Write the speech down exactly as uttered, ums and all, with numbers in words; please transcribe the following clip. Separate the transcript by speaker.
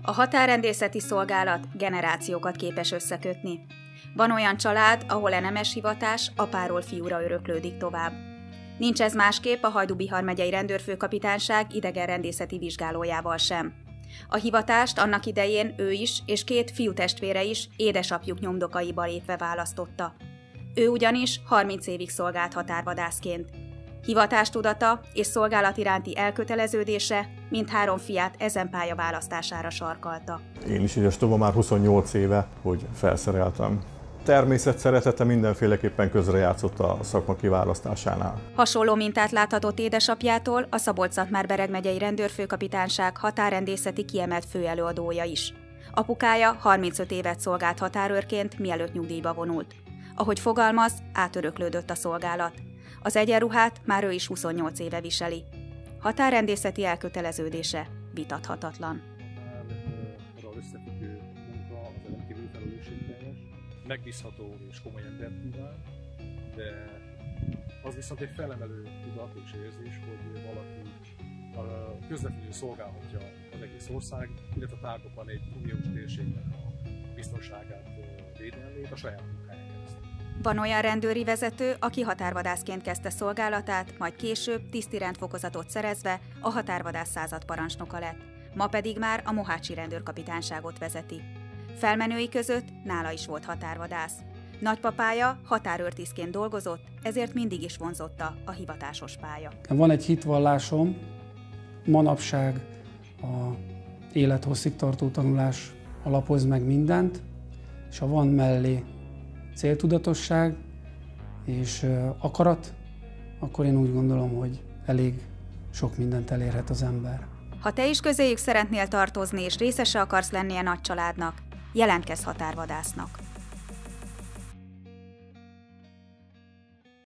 Speaker 1: A határrendészeti szolgálat generációkat képes összekötni. Van olyan család, ahol a nemes hivatás apáról fiúra öröklődik tovább. Nincs ez másképp a Hajdú-Bihar megyei rendőrfőkapitányság idegenrendészeti vizsgálójával sem. A hivatást annak idején ő is és két fiútestvére is édesapjuk nyomdokaiba lépve választotta. Ő ugyanis harminc évig szolgált határvadászként. Hivatástudata és szolgálat iránti elköteleződése mindhárom fiát ezen pálya választására sarkalta.
Speaker 2: Én is ügyes tudom már huszonnyolc éve, hogy felszereltem. Természet szeretete mindenféleképpen közrejátszott a szakma kiválasztásánál.
Speaker 1: Hasonló mintát láthatott édesapjától a Szabolcs-Szatmár-Bereg megyei rendőrfőkapitányság határrendészeti kiemelt főelőadója is. Apukája harmincöt évet szolgált határőrként, mielőtt nyugdíjba vonult. Ahogy fogalmaz, átöröklődött a szolgálat. Az egyenruhát már ő is huszonnyolc éve viseli. Határrendészeti elköteleződése vitathatatlan.
Speaker 3: Összefüggő munka, az rendkívül felelősségteljes, megbízható és komoly embert kíván, de az viszont egy felemelő tudat és érzés, hogy valaki közvetlenül szolgálhatja az egész ország, illetve a tárgyakban egy uniós térségnek a biztonságát, védelmét a saját munkáján keresztül.
Speaker 1: Van olyan rendőri vezető, aki határvadászként kezdte szolgálatát, majd később tiszti rendfokozatot szerezve a határvadász századparancsnoka lett. Ma pedig már a mohácsi rendőrkapitányságot vezeti. Felmenői között nála is volt határvadász. Nagypapája határőrtisztként dolgozott, ezért mindig is vonzotta a hivatásos pálya.
Speaker 4: Van egy hitvallásom, manapság a élethosszig tartó tanulás alapoz meg mindent, és ha van mellé céltudatosság és akarat, akkor én úgy gondolom, hogy elég sok mindent elérhet az ember.
Speaker 1: Ha te is közéjük szeretnél tartozni és részese akarsz lenni a nagy családnak, jelentkezz határvadásznak.